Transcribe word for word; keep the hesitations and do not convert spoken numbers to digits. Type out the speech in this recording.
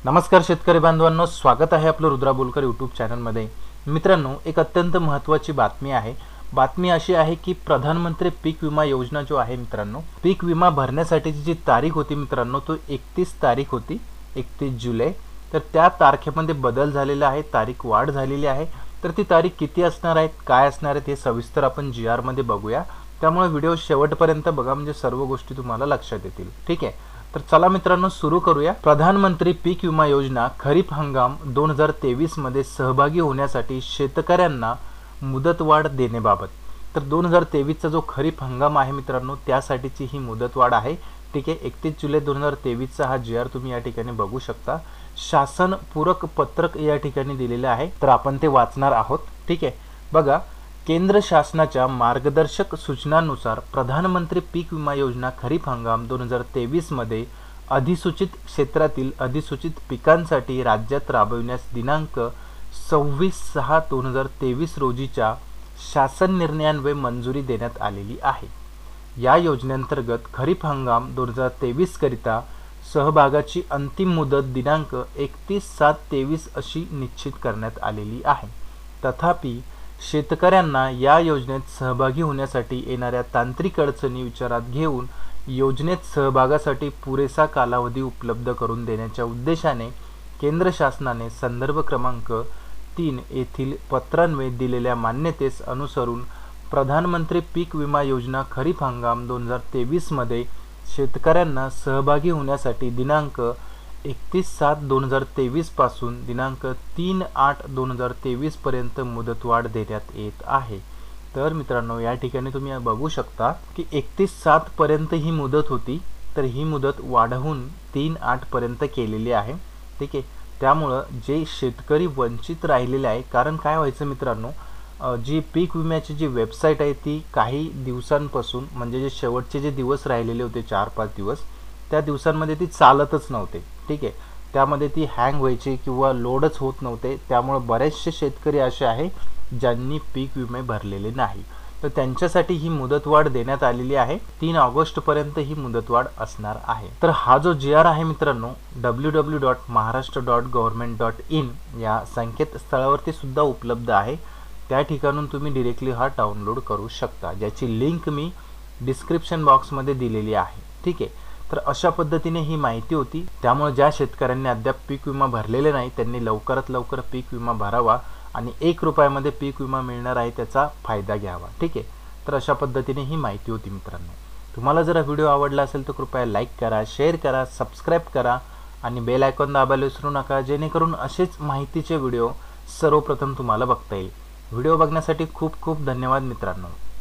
नमस्कार शेतकरी बांधवांनो, स्वागत आहे आपलं रुद्रा बोलकर यूट्यूब चॅनलमध्ये। मित्रांनो, एक अत्यंत महत्त्वाची बातमी आहे। बातमी अशी आहे की प्रधानमंत्री पीक विमा योजना जो आहे मित्रांनो, पीक विमा भरण्यासाठीची जी तारीख होती मित्रांनो, तो एकतीस तारीख होती, एकतीस जुलै। तर त्या तारखेमध्ये बदल झालेला आहे, तारीख वाढ झालेली आहे। तर ती तारीख किती असणार आहे, काय असणार आहे, ते सविस्तर आपण जी आर मध्ये बघूया। त्यामुळे व्हिडिओ शेवटपर्यंत बघा, म्हणजे सर्व गोष्टी तुम्हाला लक्षात येतील। ठीक आहे, तर चला मित्रांनो सुरू करूया। प्रधानमंत्री पीक विमा योजना खरीप हंगाम दोन हजार तेवीस मध्ये सहभागी होण्यासाठी शेतकऱ्यांना मुदतवाढ देण्याबाबत। तर दोन हजार तेवीस चा जो खरीप हंगाम आहे मित्रांनो, त्यासाठीची ही मुदतवाढ आहे। ठीक आहे, एकतीस जुलै दोन हजार तेवीस चा हा जी आर तुम्ही या ठिकाणी बघू शकता। शासन पूरक पत्रक या ठिकाणी दिलेले आहे, तर आपण ते वाचणार आहोत। ठीक आहे, बघा, केंद्र शासनाच्या मार्गदर्शक सूचनांनुसार प्रधानमंत्री पीक विमा योजना खरीप हंगाम दोन हजार तेवीस मध्ये अधिसूचित क्षेत्रातील अधिसूचित पिकांसाठी राज्यात राबविण्यास दिनांक सव्वीस सहा दोन हजार तेवीस रोजीच्या शासन निर्णयान्वये मंजुरी देण्यात आलेली आहे। या योजनेअंतर्गत खरीप हंगाम दोन हजार तेवीस करिता सहभागाची अंतिम मुदत दिनांक एकतीस सात तेवीस अशी निश्चित करण्यात आलेली आहे। तथापि शेतकऱ्यांना या योजनेत सहभागी होण्यासाठी येणाऱ्या तांत्रिक अडचणी विचारात घेऊन योजनेत सहभागासाठी पुरेसा कालावधी उपलब्ध करून देण्याच्या उद्देशाने केंद्र शासनाने संदर्भ क्रमांक तीन येथील पत्रान्वये दिलेल्या मान्यतेस अनुसरून प्रधानमंत्री पीक विमा योजना खरीप हंगाम दोन हजार तेवीस मध्ये शेतकऱ्यांना सहभागी होण्यासाठी दिनांक एकतीस सात दोन हजार तेवीस पासून दिनांक तीन आठ दोन हजार तेवीस पर्यंत मुदतवाढ देण्यात येत आहे। तर मित्रांनो, या ठिकाणी तुम्ही बघू शकता की एकतीस सात पर्यंत ही मुदत होती, तर ही मुदत वाढवून तीन आठ पर्यंत केलेली आहे। ठीक आहे, त्यामुळं जे शेतकरी वंचित राहिलेले आहे, कारण काय व्हायचं मित्रांनो, जी पीक विम्याची जी वेबसाईट आहे ती काही दिवसांपासून, म्हणजे जे शेवटचे जे दिवस राहिलेले होते चार पाच दिवस, त्या दिवसांमध्ये ती चालतच नव्हते। ठीक आहे, त्यामध्ये ती हँग व्हायची किंवा लोडच होत नव्हते। त्यामुळे बरेचसे शेतकरी असे आहे ज्यांनी पीक विमे भरलेले नाही, तर त्यांच्यासाठी ही मुदतवाढ देण्यात आलेली आहे। तीन ऑगस्ट पर्यंत ही मुदतवाढ असणार आहे। तर हा जो जी आर आहे मित्रांनो, W W dot Maharashtra dot government dot in या संकेतस्थळावरती सुद्धा उपलब्ध आहे। त्या ठिकाणून तुम्ही डिरेक्टली हा डाउनलोड करू शकता, ज्याची लिंक मी डिस्क्रिप्शन बॉक्समध्ये दिलेली आहे। ठीक आहे, तर अशा पद्धतीने ही माहिती होती। त्यामुळे ज्या शेतकऱ्यांनी अद्याप पीक विमा भरलेले नाही त्यांनी लवकरात लवकर पीक विमा भरावा आणि एक रुपयामध्ये पीक विमा मिळणार आहे, त्याचा फायदा घ्यावा। ठीक आहे, तर अशा पद्धतीने ही माहिती होती मित्रांनो। तुम्हाला जर व्हिडिओ आवडला असेल तर कृपया लाईक करा, शेअर करा, सबस्क्राईब करा आणि बेल आयकॉन दाबायला विसरू नका, जेणेकरून असेच माहितीचे व्हिडिओ सर्वप्रथम तुम्हाला बघता येईल। व्हिडिओ बघण्यासाठी खूप खूप धन्यवाद मित्रांनो।